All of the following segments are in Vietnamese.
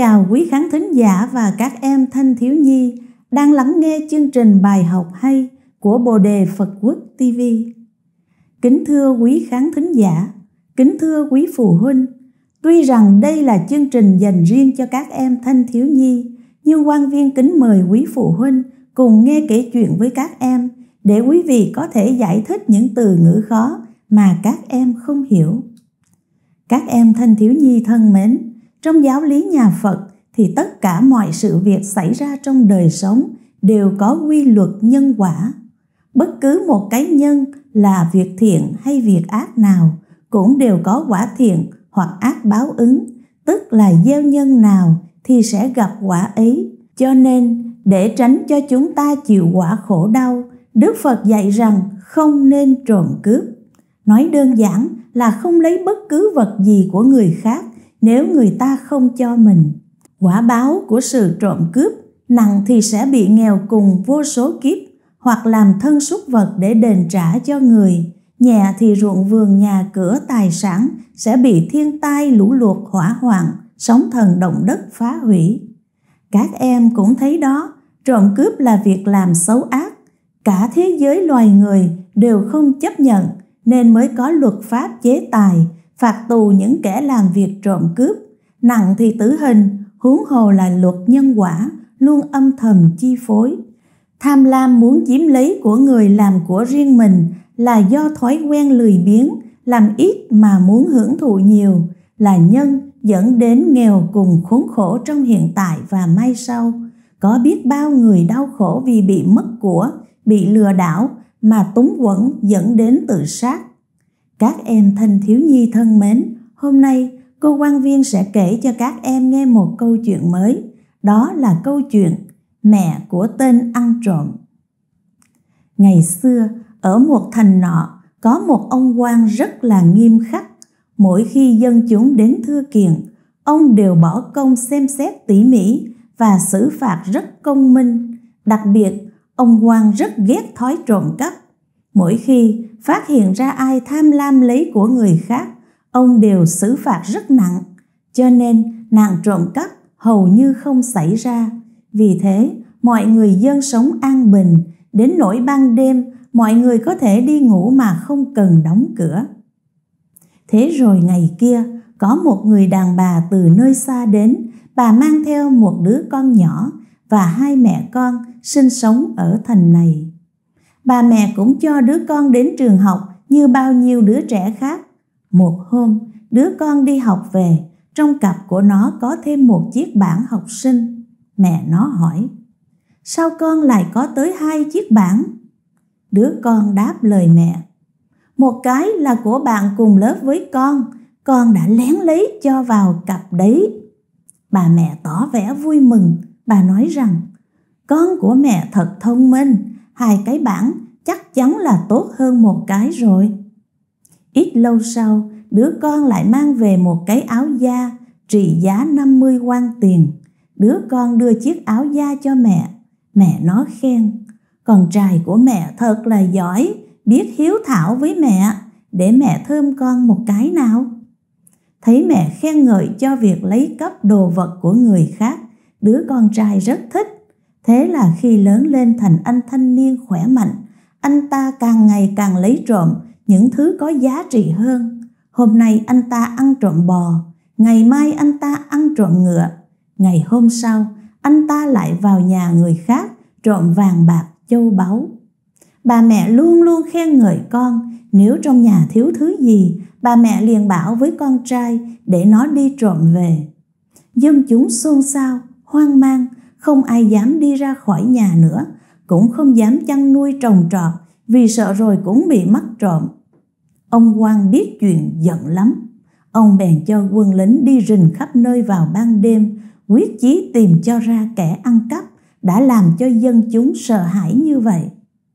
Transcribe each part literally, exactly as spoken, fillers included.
chào quý khán thính giả và các em thanh thiếu nhi đang lắng nghe chương trình bài học hay của Bồ Đề Phật Quốc ti vi. Kính thưa quý khán thính giả, kính thưa quý phụ huynh, tuy rằng đây là chương trình dành riêng cho các em thanh thiếu nhi, nhưng Quang Viên kính mời quý phụ huynh cùng nghe kể chuyện với các em để quý vị có thể giải thích những từ ngữ khó mà các em không hiểu. Các em thanh thiếu nhi thân mến, trong giáo lý nhà Phật thì tất cả mọi sự việc xảy ra trong đời sống đều có quy luật nhân quả. Bất cứ một cái nhân là việc thiện hay việc ác nào cũng đều có quả thiện hoặc ác báo ứng, tức là gieo nhân nào thì sẽ gặp quả ấy. Cho nên để tránh cho chúng ta chịu quả khổ đau, Đức Phật dạy rằng không nên trộm cướp. Nói đơn giản là không lấy bất cứ vật gì của người khác nếu người ta không cho mình. Quả báo của sự trộm cướp nặng thì sẽ bị nghèo cùng vô số kiếp, hoặc làm thân súc vật để đền trả cho người. Nhẹ thì ruộng vườn nhà cửa tài sản sẽ bị thiên tai lũ lụt hỏa hoạn, sóng thần động đất phá hủy. Các em cũng thấy đó, trộm cướp là việc làm xấu ác. Cả thế giới loài người đều không chấp nhận nên mới có luật pháp chế tài, phạt tù những kẻ làm việc trộm cướp. Nặng thì tử hình, huống hồ là luật nhân quả luôn âm thầm chi phối. Tham lam muốn chiếm lấy của người làm của riêng mình là do thói quen lười biếng, làm ít mà muốn hưởng thụ nhiều, là nhân dẫn đến nghèo cùng khốn khổ trong hiện tại và mai sau. Có biết bao người đau khổ vì bị mất của, bị lừa đảo mà túng quẫn dẫn đến tự sát. Các em thanh thiếu nhi thân mến, hôm nay cô Quang Viên sẽ kể cho các em nghe một câu chuyện mới. Đó là câu chuyện mẹ của tên ăn trộm. Ngày xưa, ở một thành nọ, có một ông quan rất là nghiêm khắc. Mỗi khi dân chúng đến thưa kiện, ông đều bỏ công xem xét tỉ mỉ và xử phạt rất công minh. Đặc biệt, ông quan rất ghét thói trộm cắp. Mỗi khi phát hiện ra ai tham lam lấy của người khác, ông đều xử phạt rất nặng, cho nên nạn trộm cắp hầu như không xảy ra. Vì thế, mọi người dân sống an bình, đến nỗi ban đêm mọi người có thể đi ngủ mà không cần đóng cửa. Thế rồi ngày kia, có một người đàn bà từ nơi xa đến, bà mang theo một đứa con nhỏ và hai mẹ con sinh sống ở thành này. Bà mẹ cũng cho đứa con đến trường học như bao nhiêu đứa trẻ khác. Một hôm, đứa con đi học về, trong cặp của nó có thêm một chiếc bảng học sinh. Mẹ nó hỏi, sao con lại có tới hai chiếc bảng? Đứa con đáp lời mẹ, một cái là của bạn cùng lớp với con, con đã lén lấy cho vào cặp đấy. Bà mẹ tỏ vẻ vui mừng, bà nói rằng, con của mẹ thật thông minh, hai cái bảng chắc chắn là tốt hơn một cái rồi. Ít lâu sau, đứa con lại mang về một cái áo da trị giá năm mươi quan tiền. Đứa con đưa chiếc áo da cho mẹ. Mẹ nó khen, con trai của mẹ thật là giỏi, biết hiếu thảo với mẹ, để mẹ thơm con một cái nào. Thấy mẹ khen ngợi cho việc lấy cắp đồ vật của người khác, đứa con trai rất thích. Thế là khi lớn lên thành anh thanh niên khỏe mạnh, anh ta càng ngày càng lấy trộm những thứ có giá trị hơn. Hôm nay anh ta ăn trộm bò, ngày mai anh ta ăn trộm ngựa, ngày hôm sau anh ta lại vào nhà người khác trộm vàng bạc châu báu. Bà mẹ luôn luôn khen ngợi con, nếu trong nhà thiếu thứ gì, bà mẹ liền bảo với con trai để nó đi trộm về. Dân chúng xôn xao, hoang mang, không ai dám đi ra khỏi nhà nữa, cũng không dám chăn nuôi trồng trọt vì sợ rồi cũng bị mắc trộm. Ông quan biết chuyện giận lắm. Ông bèn cho quân lính đi rình khắp nơi vào ban đêm, quyết chí tìm cho ra kẻ ăn cắp đã làm cho dân chúng sợ hãi như vậy.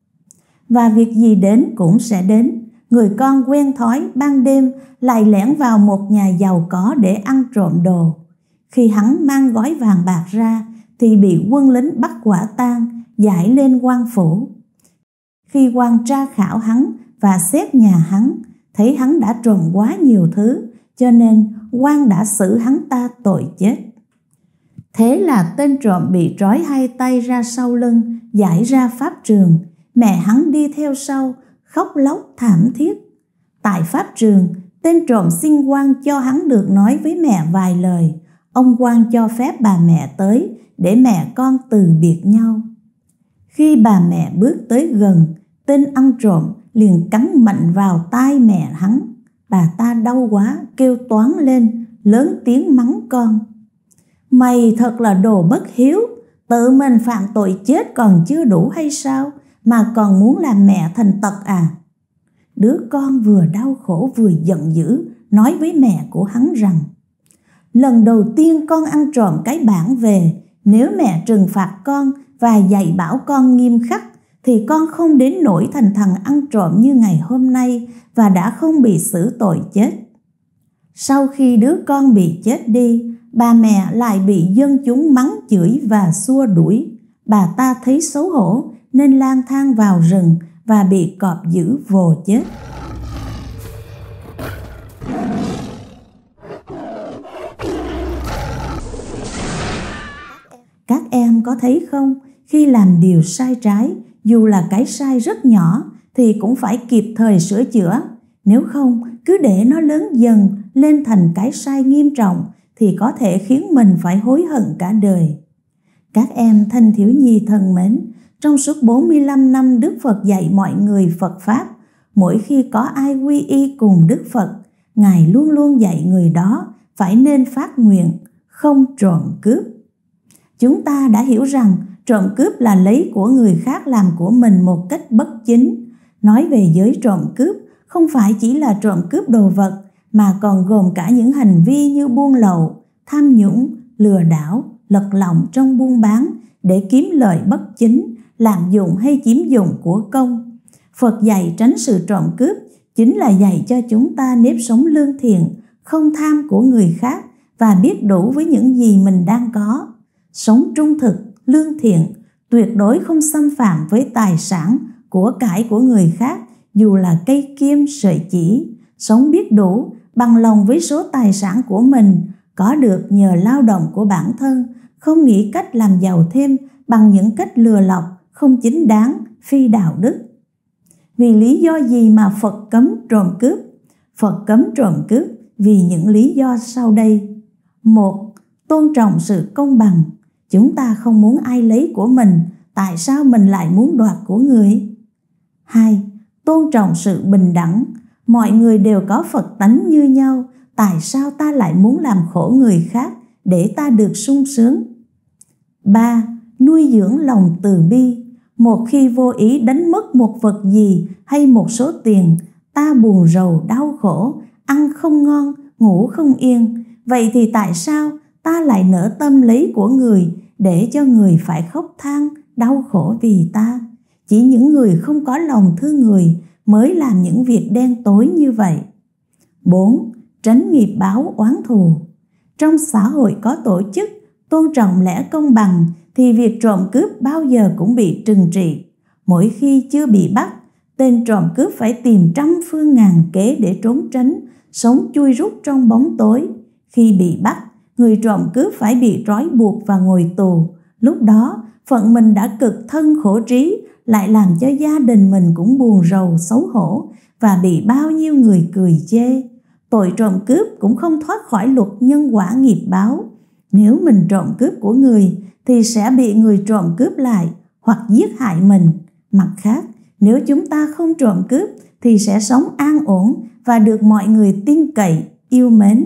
Và việc gì đến cũng sẽ đến. Người con quen thói ban đêm lại lẻn vào một nhà giàu có để ăn trộm đồ. Khi hắn mang gói vàng bạc ra thì bị quân lính bắt quả tang, giải lên quan phủ. Khi quan tra khảo hắn và xét nhà hắn, thấy hắn đã trộm quá nhiều thứ, cho nên quan đã xử hắn ta tội chết. Thế là tên trộm bị trói hai tay ra sau lưng, giải ra pháp trường. Mẹ hắn đi theo sau, khóc lóc thảm thiết. Tại pháp trường, tên trộm xin quan cho hắn được nói với mẹ vài lời. Ông quan cho phép bà mẹ tới để mẹ con từ biệt nhau. Khi bà mẹ bước tới gần, tên ăn trộm liền cắn mạnh vào tai mẹ hắn. Bà ta đau quá, kêu toáng lên, lớn tiếng mắng con. Mày thật là đồ bất hiếu, tự mình phạm tội chết còn chưa đủ hay sao, mà còn muốn làm mẹ thành tật à? Đứa con vừa đau khổ vừa giận dữ, nói với mẹ của hắn rằng, lần đầu tiên con ăn trộm cái bảng về, nếu mẹ trừng phạt con và dạy bảo con nghiêm khắc, thì con không đến nỗi thành thằng ăn trộm như ngày hôm nay và đã không bị xử tội chết. Sau khi đứa con bị chết đi, bà mẹ lại bị dân chúng mắng chửi và xua đuổi. Bà ta thấy xấu hổ nên lang thang vào rừng và bị cọp dữ vồ chết. Các em có thấy không, khi làm điều sai trái, dù là cái sai rất nhỏ thì cũng phải kịp thời sửa chữa. Nếu không, cứ để nó lớn dần lên thành cái sai nghiêm trọng thì có thể khiến mình phải hối hận cả đời. Các em thanh thiếu nhi thân mến, trong suốt bốn mươi lăm năm Đức Phật dạy mọi người Phật Pháp, mỗi khi có ai quy y cùng Đức Phật, Ngài luôn luôn dạy người đó phải nên phát nguyện không trộm cướp. Chúng ta đã hiểu rằng trộm cướp là lấy của người khác làm của mình một cách bất chính. Nói về giới trộm cướp, không phải chỉ là trộm cướp đồ vật, mà còn gồm cả những hành vi như buôn lậu, tham nhũng, lừa đảo, lật lọng trong buôn bán để kiếm lợi bất chính, lạm dụng hay chiếm dụng của công. Phật dạy tránh sự trộm cướp chính là dạy cho chúng ta nếp sống lương thiện, không tham của người khác và biết đủ với những gì mình đang có. Sống trung thực, lương thiện, tuyệt đối không xâm phạm với tài sản, của cải của người khác, dù là cây kim, sợi chỉ. Sống biết đủ, bằng lòng với số tài sản của mình, có được nhờ lao động của bản thân, không nghĩ cách làm giàu thêm bằng những cách lừa lọc, không chính đáng, phi đạo đức. Vì lý do gì mà Phật cấm trộm cướp? Phật cấm trộm cướp vì những lý do sau đây. Một, tôn trọng sự công bằng. Chúng ta không muốn ai lấy của mình, tại sao mình lại muốn đoạt của người? Hai, tôn trọng sự bình đẳng. Mọi người đều có Phật tánh như nhau, tại sao ta lại muốn làm khổ người khác để ta được sung sướng? Ba, nuôi dưỡng lòng từ bi. Một khi vô ý đánh mất một vật gì hay một số tiền, ta buồn rầu đau khổ, ăn không ngon, ngủ không yên. Vậy thì tại sao ta lại nỡ tâm lấy của người để cho người phải khóc than, đau khổ vì ta? Chỉ những người không có lòng thương người mới làm những việc đen tối như vậy. Bốn, tránh nghiệp báo oán thù. Trong xã hội có tổ chức, tôn trọng lẽ công bằng thì việc trộm cướp bao giờ cũng bị trừng trị. Mỗi khi chưa bị bắt, tên trộm cướp phải tìm trăm phương ngàn kế để trốn tránh, sống chui rút trong bóng tối. Khi bị bắt, người trộm cướp phải bị trói buộc và ngồi tù. Lúc đó, phận mình đã cực thân khổ trí, lại làm cho gia đình mình cũng buồn rầu xấu hổ và bị bao nhiêu người cười chê. Tội trộm cướp cũng không thoát khỏi luật nhân quả nghiệp báo. Nếu mình trộm cướp của người thì sẽ bị người trộm cướp lại hoặc giết hại mình. Mặt khác, nếu chúng ta không trộm cướp thì sẽ sống an ổn và được mọi người tin cậy, yêu mến.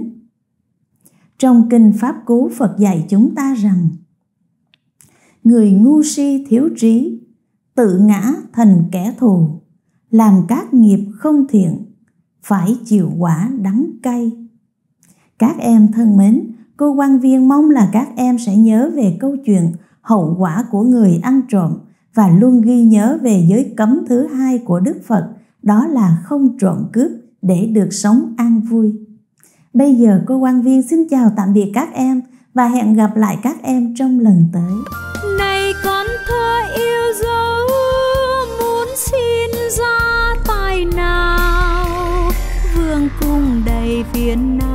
Trong Kinh Pháp Cú, Phật dạy chúng ta rằng người ngu si thiếu trí, tự ngã thành kẻ thù, làm các nghiệp không thiện, phải chịu quả đắng cay. Các em thân mến, cô quan viên mong là các em sẽ nhớ về câu chuyện hậu quả của người ăn trộm và luôn ghi nhớ về giới cấm thứ hai của Đức Phật, đó là không trộm cướp để được sống an vui. Bây giờ cô quan viên xin chào tạm biệt các em và hẹn gặp lại các em trong lần tới. Này con thơ yêu dấu, muốn xin ra tài nào, vương cung đầy phiền não.